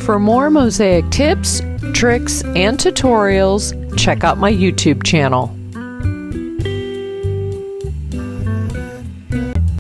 For more mosaic tips, tricks, and tutorials, check out my YouTube channel.